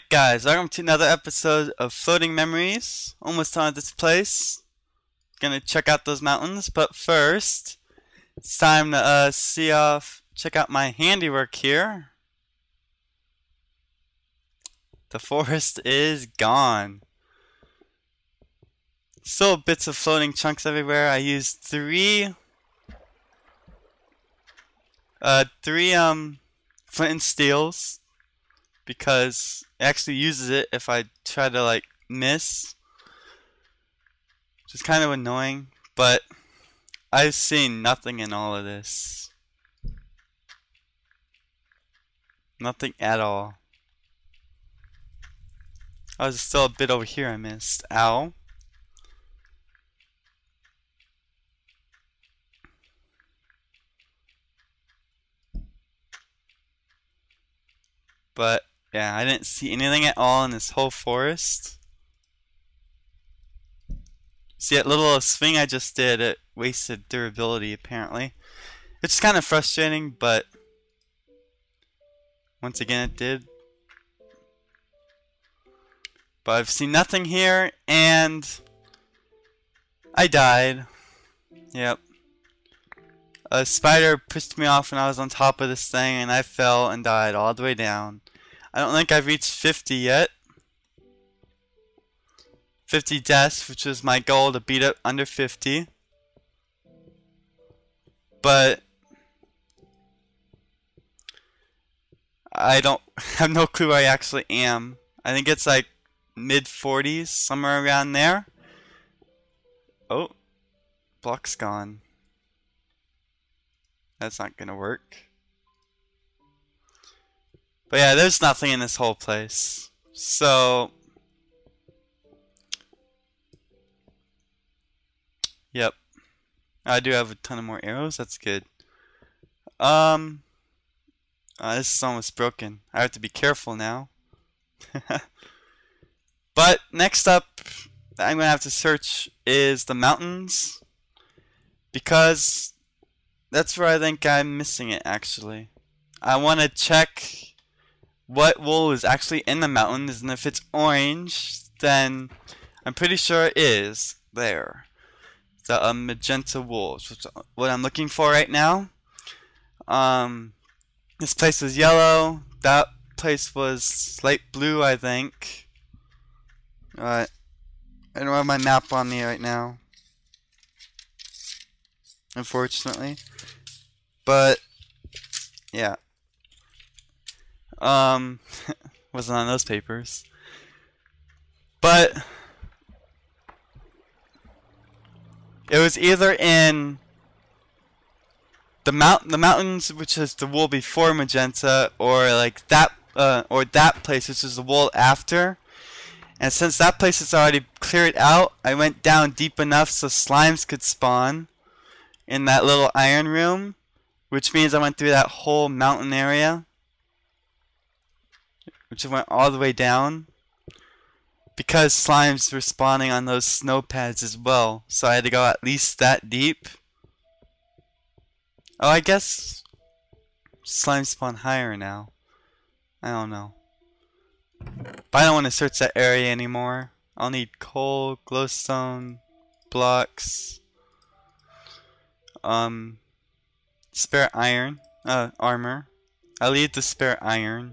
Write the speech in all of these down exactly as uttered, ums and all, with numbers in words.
guys, welcome to another episode of Floating Memories. Almost done at this place. Gonna check out those mountains, but first, it's time to uh, see off, check out my handiwork here. The forest is gone. Still bits of floating chunks everywhere. I used three, uh, three um, flint and steels. Because it actually uses it if I try to like miss, which is kind of annoying, but I've seen nothing in all of this. Nothing at all. Oh, there's still a bit over here I missed. Ow. But yeah, I didn't see anything at all in this whole forest. See that little swing I just did, it wasted durability apparently. It's kind of frustrating, but once again it did. But I've seen nothing here, and I died. Yep. A spider pushed me off when I was on top of this thing, and I fell and died all the way down. I don't think I've reached fifty yet. fifty deaths, which was my goal, to beat it under fifty. But I don't have no clue where I actually am. I think it's like mid forties, somewhere around there. Oh, block's gone. That's not gonna work. But yeah, there's nothing in this whole place. So, yep. I do have a ton of more arrows. That's good. Um, uh, this is almost broken. I have to be careful now. But next up, I'm gonna have to search is the mountains, because that's where I think I'm missing it. Actually, I want to check what wool is actually in the mountains, and if it's orange, then I'm pretty sure it is there. The uh, magenta wool, which is what I'm looking for right now. Um, this place was yellow. That place was light blue, I think. Uh, I don't have my map on me right now, unfortunately. But yeah. Um, wasn't on those papers. But it was either in the mount the mountains, which is the wool before magenta, or like that uh, or that place, which is the wool after. And since that place is already cleared out, I went down deep enough so slimes could spawn in that little iron room, which means I went through that whole mountain area, which went all the way down, because slimes were spawning on those snow pads as well, so I had to go at least that deep. Oh, I guess slimes spawn higher now. I don't know. But I don't want to search that area anymore. I'll need coal, glowstone, blocks, um, spare iron, uh, armor. I'll need the spare iron.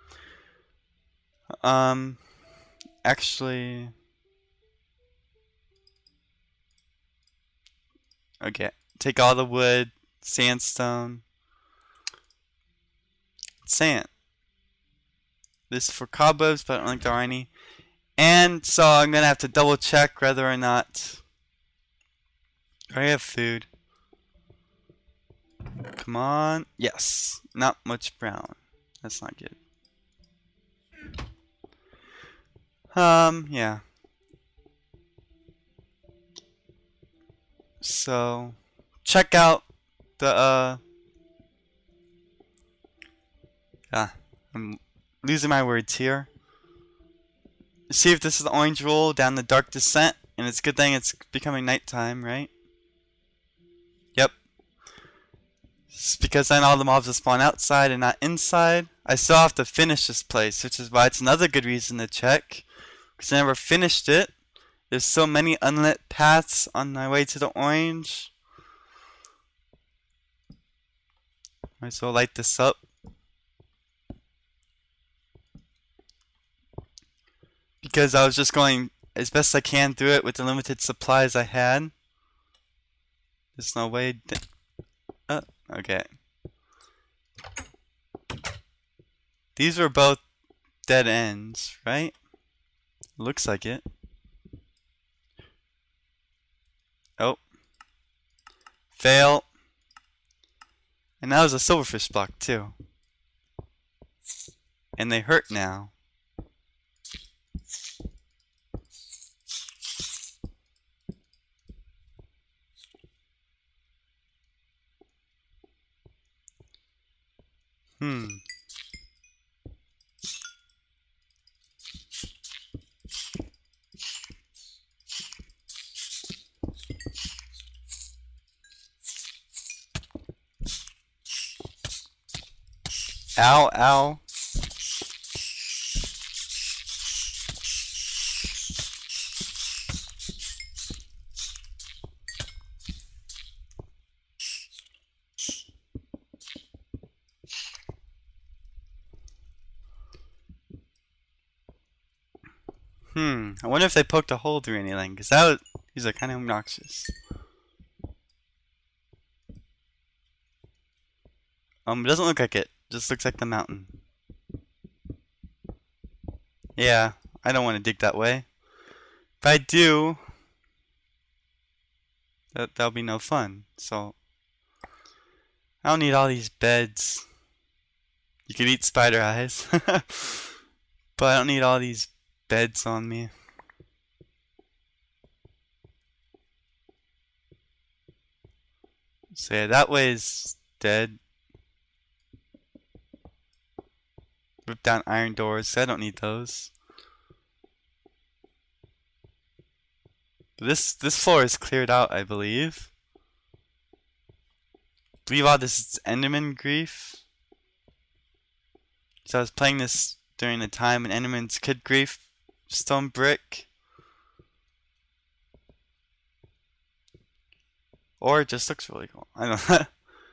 Um, actually, okay, take all the wood, sandstone, sand. This is for cobwebs, but I don't think there are any. And so I'm gonna have to double check whether or not I have food. Come on, yes, not much brown. That's not good. Um, yeah. So, check out the, uh, ah, I'm losing my words here. See if this is the orange roll down the dark descent, and it's a good thing it's becoming nighttime, right? Yep. It's because then all the mobs will spawn outside and not inside. I still have to finish this place, which is why it's another good reason to check. Because I never finished it. There's so many unlit paths on my way to the orange. Might as well light this up. Because I was just going as best I can through it with the limited supplies I had. There's no way. Oh, okay. These were both dead ends, right? Looks like it. Oh. Fail. And that was a silverfish block too. And they hurt now. Hmm. Ow, ow. Hmm, I wonder if they poked a hole through anything, because that was, these are kind of obnoxious. Um, it doesn't look like it. Just looks like the mountain. Yeah, I don't want to dig that way. If I do, that that'll be no fun. So I don't need all these beds. You could eat spider eyes, but I don't need all these beds on me. So yeah, that way is dead. Rip down iron doors. I don't need those. This this floor is cleared out, I believe. I believe all this is Enderman grief. So I was playing this during the time when Enderman's could grief stone brick. Or it just looks really cool. I don't know.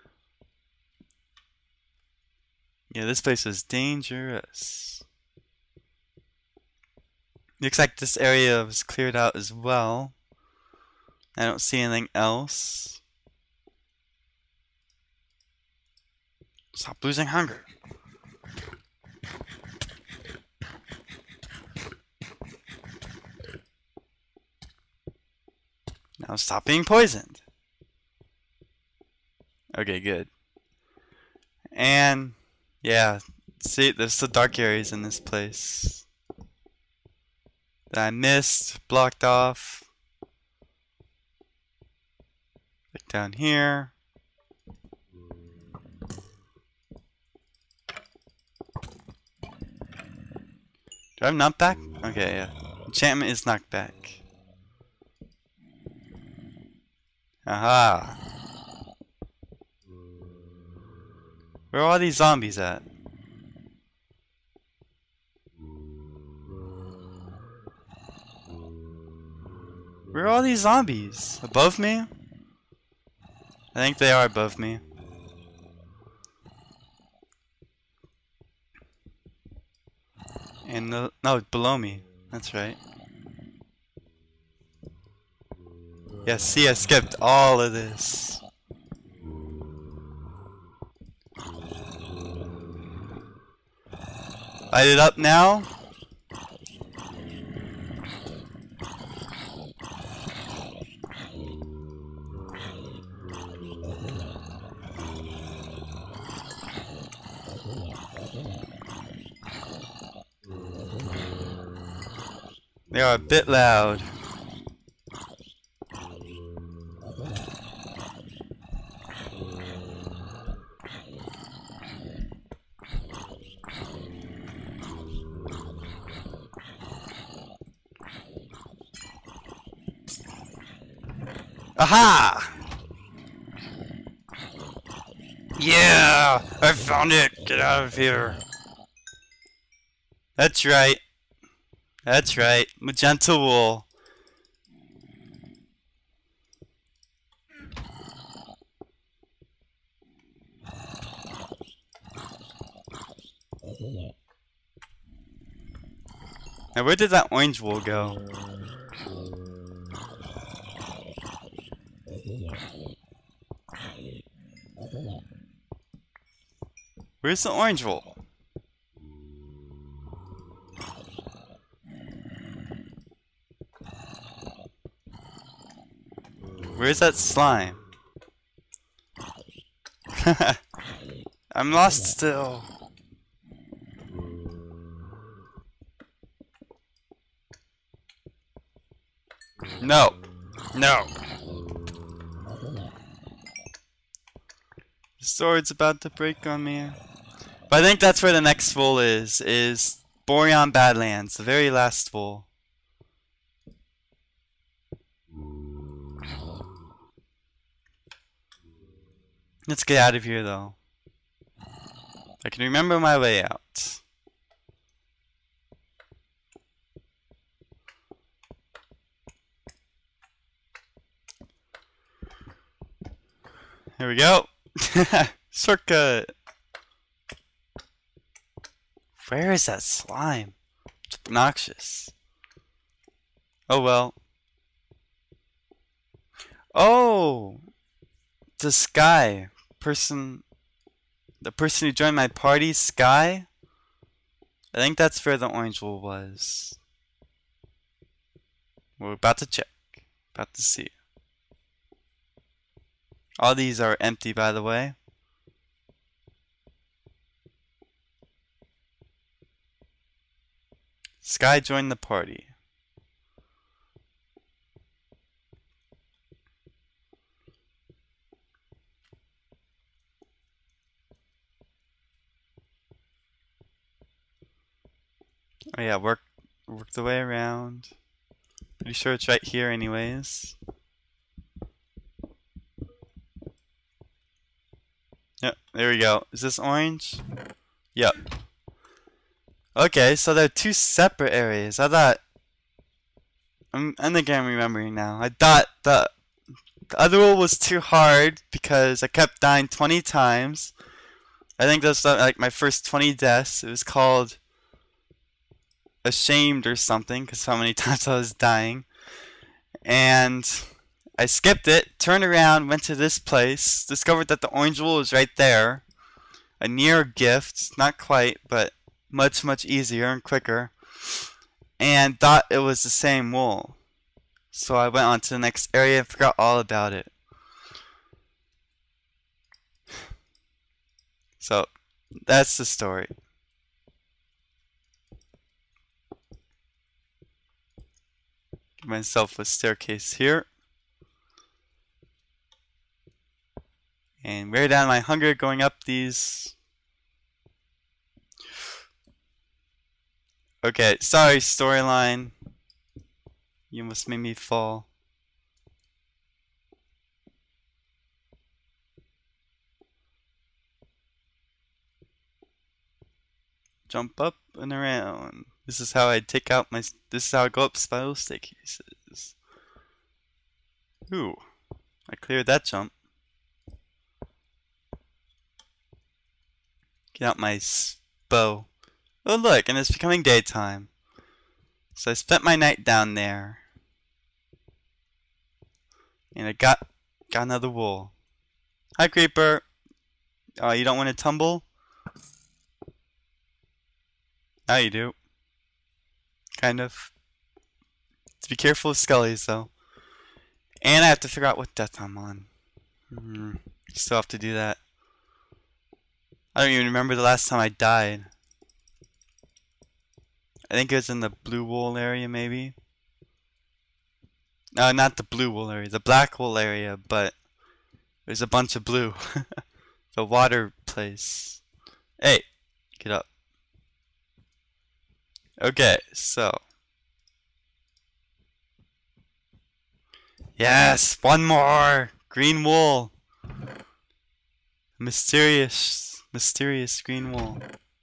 Yeah, this place is dangerous. Looks like this area was cleared out as well. I don't see anything else. Stop losing hunger. Now stop being poisoned. Okay, good. And yeah, see, there's the dark areas in this place that I missed, blocked off. Like down here. Do I have knockback? Okay, yeah. Enchantment is knockback. Aha. Where are all these zombies at? Where are all these zombies? Above me? I think they are above me. And the, no, below me. That's right. Yeah, see, I skipped all of this. Light it up now. They are a bit loud. Aha! Yeah! I found it! Get out of here! That's right. That's right. Magenta wool. Now where did that orange wool go? Where's the orange wool? Where's that slime? I'm lost still. No. No. The sword's about to break on me. But I think that's where the next wool is. Is Boreon Badlands. The very last wool. Let's get out of here though. I can remember my way out. Here we go. Shortcut. Where is that slime? It's obnoxious. Oh well. Oh, the Sky person. The person who joined my party, Sky. I think that's where the orange wool was. We're about to check. About to see. All these are empty, by the way. Sky joined the party. Oh yeah, work work the way around. Pretty sure it's right here anyways. Yep, there we go. Is this orange? Yep. Okay, so they're two separate areas. I thought I'm I think I'm remembering now. I thought the the other one was too hard because I kept dying twenty times. I think that's like my first twenty deaths. It was called Ashamed or something because how many times I was dying. And I skipped it, turned around, went to this place, discovered that the orange wool was right there. A near gift, not quite, but much, much easier and quicker. And thought it was the same wool. So I went on to the next area and forgot all about it. So, that's the story. Give myself a staircase here. And wear down my hunger going up these. Okay, sorry storyline. You almost made me fall. Jump up and around. This is how I take out my. This is how I go up spiral staircases. Ooh, I cleared that jump. Get out my bow. Oh look, and it's becoming daytime. So I spent my night down there. And I got got another wool. Hi Creeper. Oh, you don't want to tumble? Now you do. Kind of. Be careful of skellies though. And I have to figure out what death I'm on. Hmm. Still have to do that. I don't even remember the last time I died. I think it was in the blue wool area maybe. No, not the blue wool area, the black wool area, but there's a bunch of blue. The water place. Hey, get up. Okay, so. Yes, one more! Green wool. Mysterious, mysterious green wool.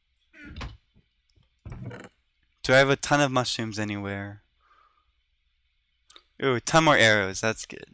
Do I have a ton of mushrooms anywhere? Ooh, a ton more arrows. That's good.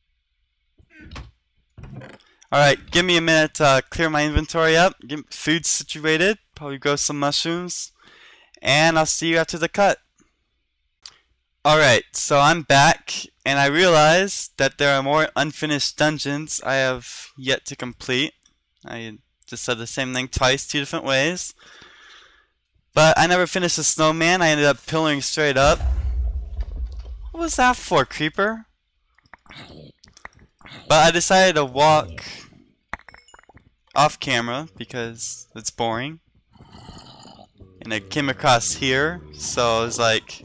Alright, give me a minute to uh, clear my inventory up. Get food situated. Probably grow some mushrooms. And I'll see you after the cut. Alright, so I'm back. And I realized that there are more unfinished dungeons I have yet to complete. I just said the same thing twice, two different ways. But I never finished the snowman. I ended up pillaring straight up. What was that for, creeper? But I decided to walk off camera because it's boring. And I came across here, so I was like,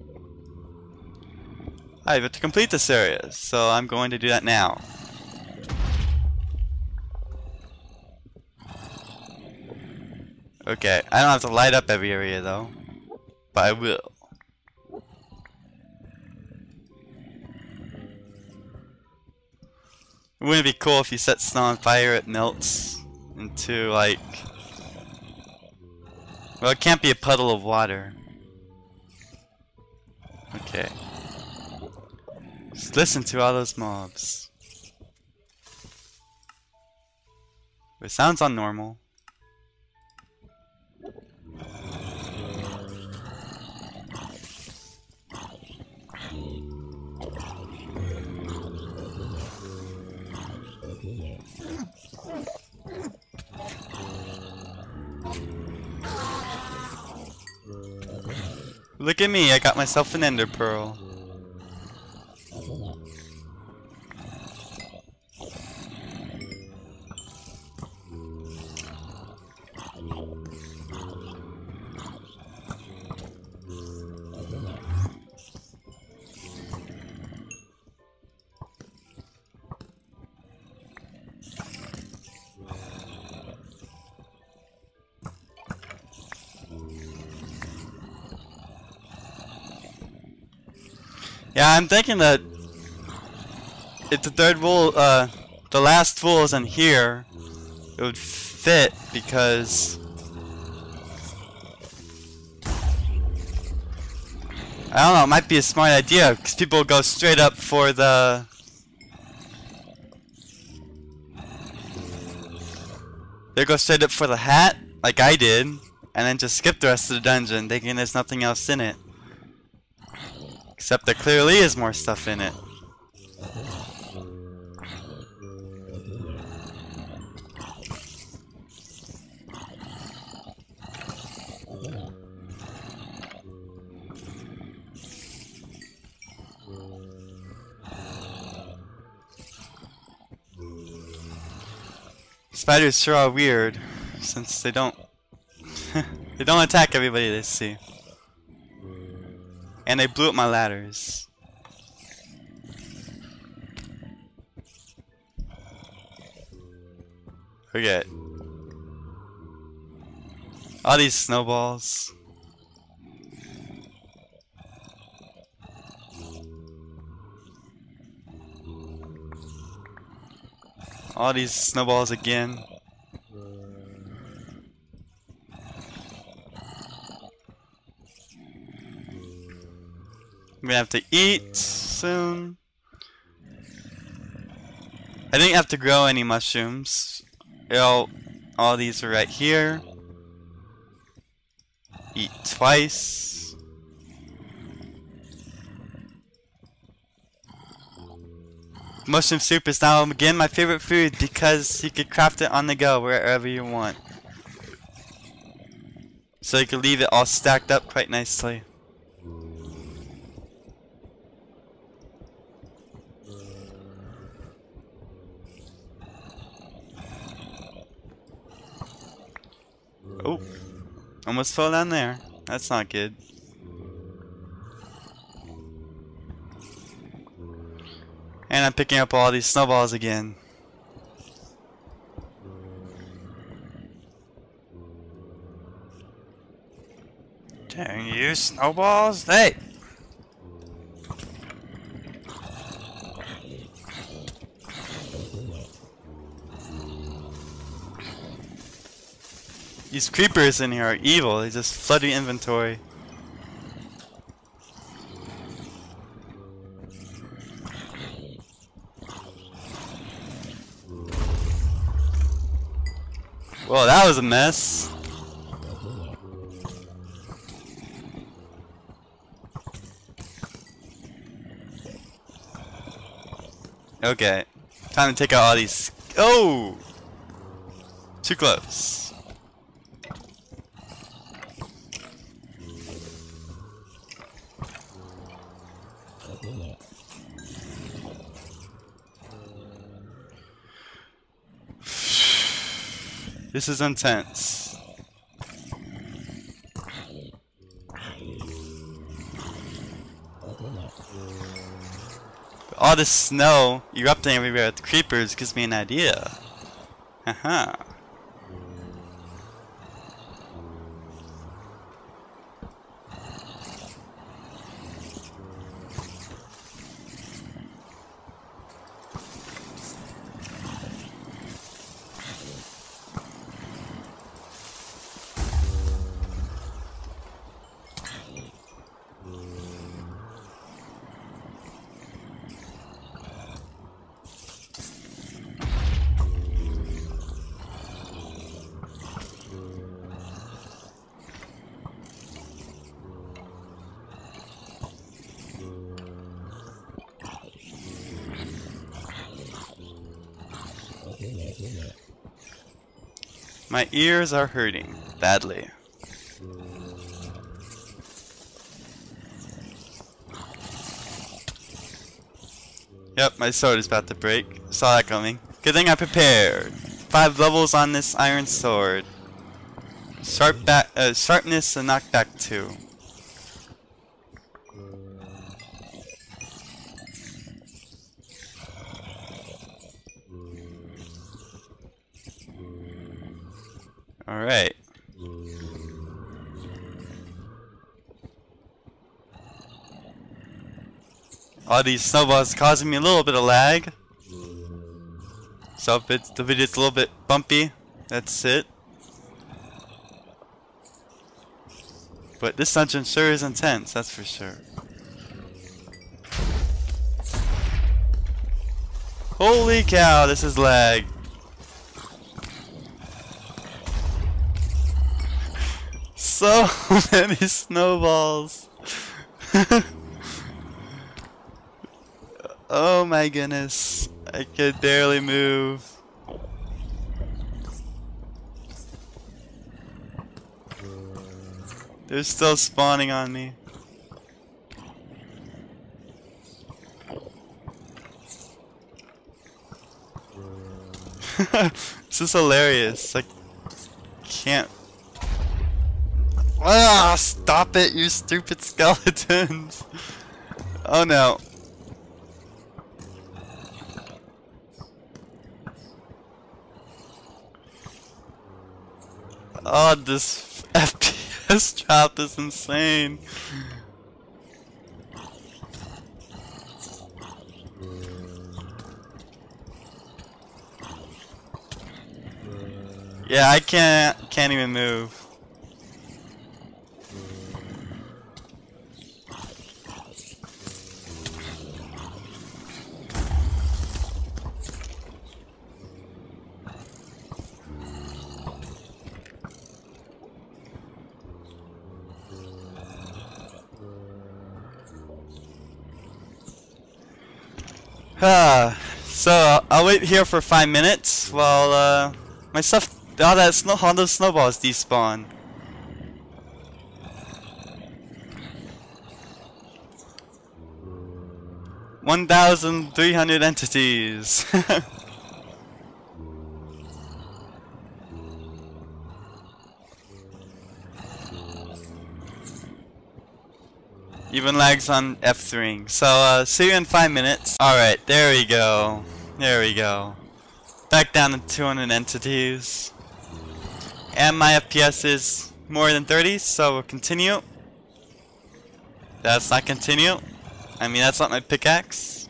I have to complete this area, so I'm going to do that now. Okay, I don't have to light up every area though, but I will. Wouldn't it be cool if you set snow on fire, it melts into like... Well, it can't be a puddle of water. Okay. Just listen to all those mobs. It sounds unnormal. Look at me, I got myself an ender pearl. Yeah, I'm thinking that if the third wool, uh, the last wool is in here, it would fit because I don't know, it might be a smart idea because people go straight up for the they go straight up for the hat, like I did, and then just skip the rest of the dungeon, thinking there's nothing else in it. Except there clearly is more stuff in it. Spiders sure are weird, since they don't they don't attack everybody they see. And they blew up my ladders. Forget. All these snowballs. All these snowballs again. I'm gonna have to eat soon. I didn't have to grow any mushrooms. All, all these are right here. Eat twice. Mushroom soup is now again my favorite food because you could craft it on the go wherever you want. So you can leave it all stacked up quite nicely. Oh, almost fell down there. That's not good. And I'm picking up all these snowballs again. Dang you, snowballs! Hey! These creepers in here are evil. They just flood your inventory. Whoa, that was a mess. Okay, time to take out all these. Oh! Too close. This is intense. All this snow erupting everywhere with the creepers gives me an idea. Haha. My ears are hurting badly. Yep, my sword is about to break. Saw that coming. Good thing I prepared. Five levels on this iron sword. Sharp back, uh, sharpness and knockback two. Alright. All these snowballs causing me a little bit of lag. So if it's, the video's a little bit bumpy, that's it. But this dungeon sure is intense, that's for sure. Holy cow, this is lag. So many snowballs. Oh my goodness. I could barely move. They're still spawning on me. This is hilarious. I can't. Ah, stop it, you stupid skeletons. Oh no. Oh, this F P S drop is insane. Yeah, I can't can't even move. Ah, so I'll wait here for five minutes while uh, my stuff, all that snow, all those snowballs despawn. One thousand three hundred entities. Even lags on F three. So, uh, see you in five minutes. Alright, there we go. There we go. Back down to two hundred entities. And my F P S is more than thirty, so we'll continue. That's not continue. I mean, that's not my pickaxe.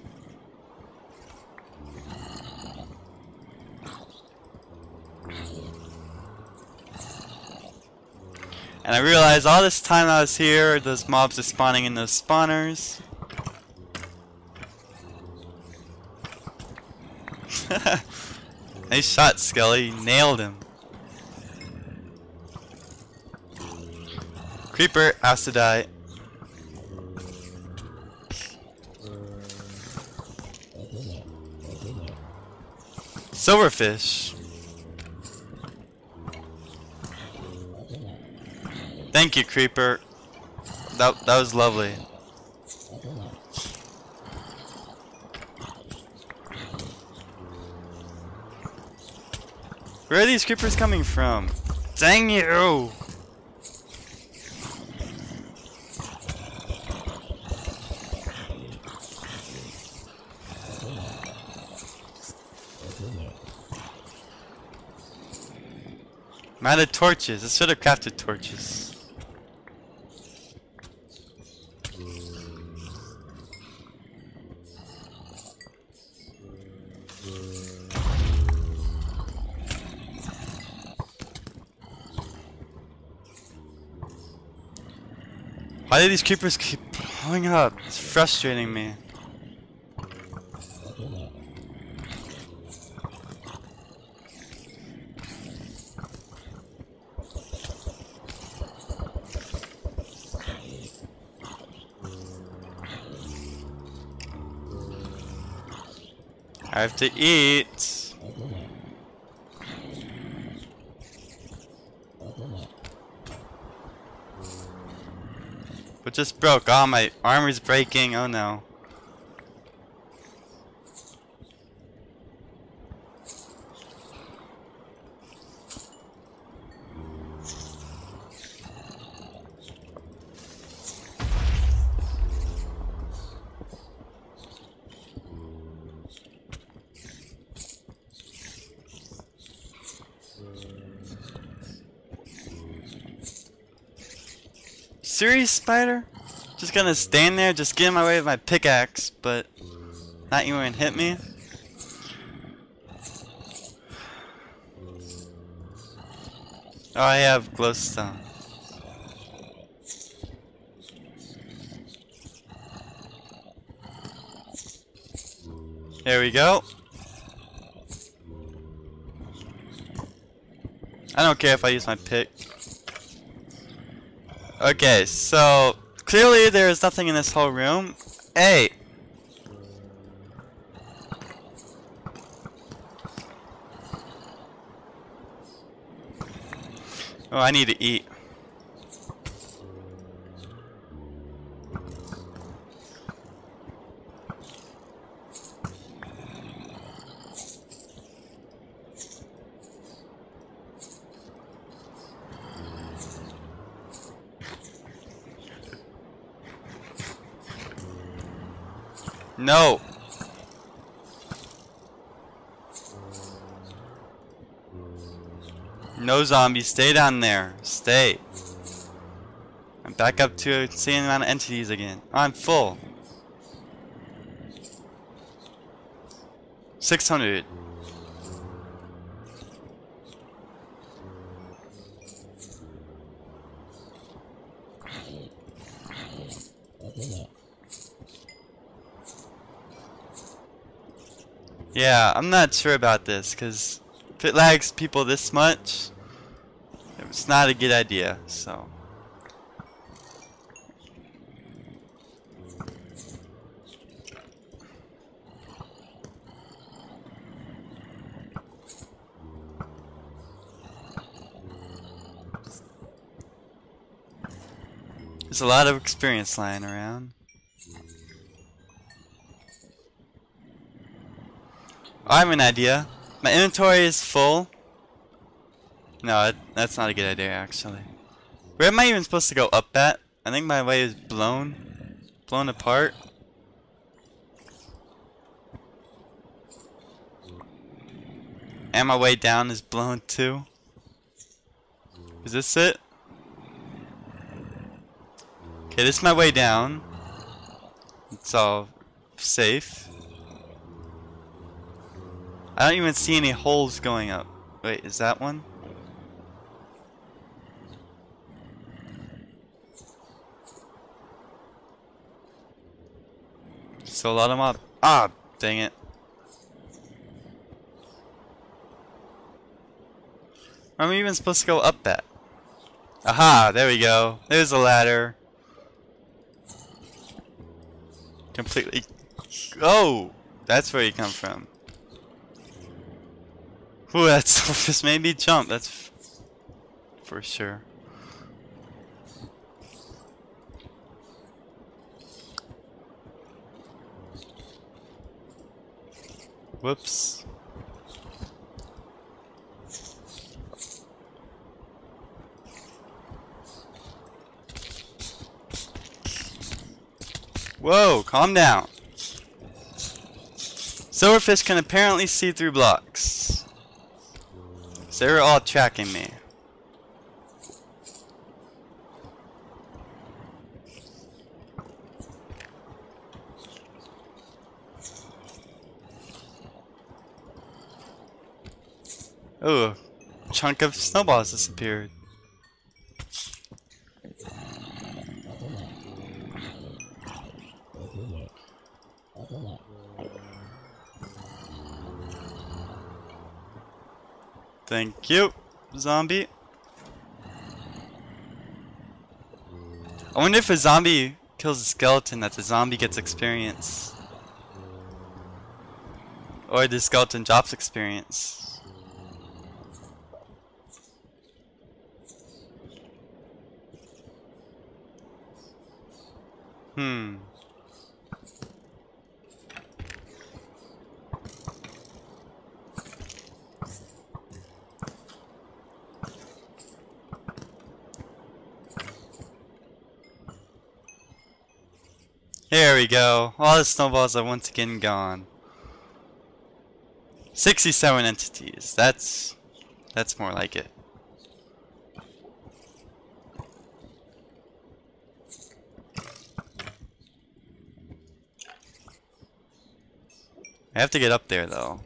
And I realized all this time I was here, those mobs are spawning in those spawners. Nice shot, Skelly. You nailed him. Creeper has to die. Silverfish. Thank you, Creeper. That that was lovely. Where are these creepers coming from? Dang you! I'm out of torches. I should have crafted torches. Why do these creepers keep blowing up? It's frustrating me. I have to eat. What just broke? Oh, my armor's breaking. Oh no. Serious, spider? Just gonna stand there, just get in my way with my pickaxe, but not even hit me? Oh, I have glowstone. There we go. I don't care if I use my pick. Okay, so clearly there is nothing in this whole room. Hey! Oh, I need to eat. No. No zombies, stay down there. Stay. I'm back up to a insane amount of entities again. Oh, I'm full. six hundred. Yeah, I'm not sure about this, because if it lags people this much, it's not a good idea, so. There's a lot of experience lying around. I have an idea. My inventory is full. No, that's not a good idea, actually. Where am I even supposed to go up at? I think my way is blown. Blown apart. And my way down is blown too. Is this it? Okay, this is my way down. It's all safe. I don't even see any holes going up. Wait, is that one? Still a lot of mob. Ah, dang it. Where am I even supposed to go up that? Aha, there we go. There's a ladder. Completely. Oh, that's where you come from. Ooh, that's just made me jump. That's f for sure. Whoops. Whoa, calm down. Silverfish can apparently see through blocks. So they were all tracking me. Oh, a chunk of snowballs disappeared. Thank you, zombie. I wonder if a zombie kills a skeleton that the zombie gets experience. Or the skeleton drops experience. Hmm. Here we go. All the snowballs are once again gone. sixty-seven entities. That's that's more like it. I have to get up there though.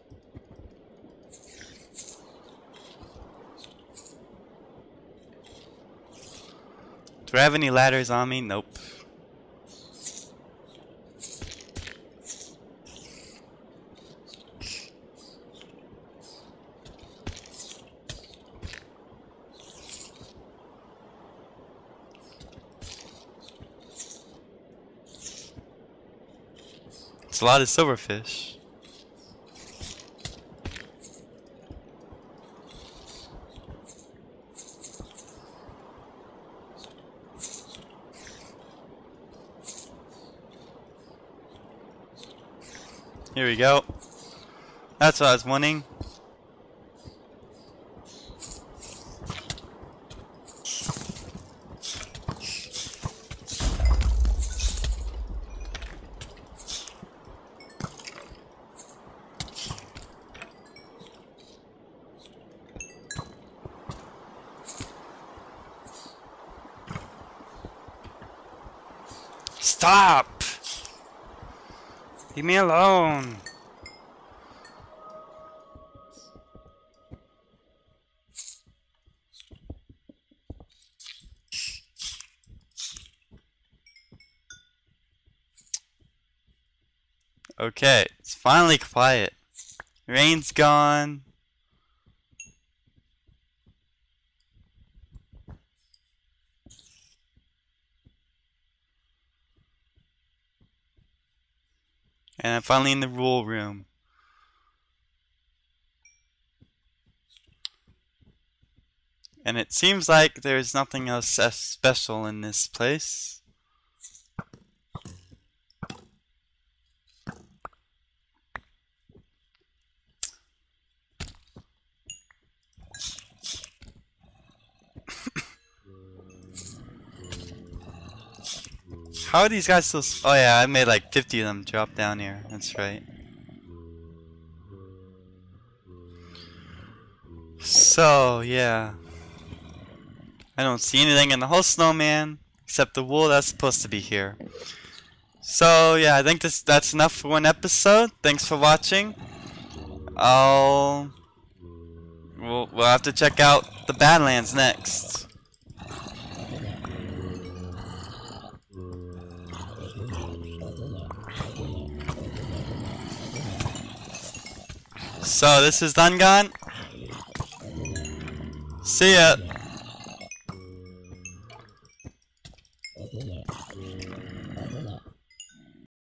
Do I have any ladders on me? Nope. It's a lot of silverfish. Here we go. That's what I was wanting. Stop! Leave me alone. Okay, it's finally quiet. Rain's gone. And I'm finally in the rule room. And it seems like there's nothing else as special in this place. How are these guys still? Oh yeah, I made like fifty of them drop down here. That's right. So yeah, I don't see anything in the whole snowman except the wool that's supposed to be here. So yeah, I think this that's enough for one episode. Thanks for watching. I'll we'll, we'll have to check out the Badlands next. So this is Thungon. See ya.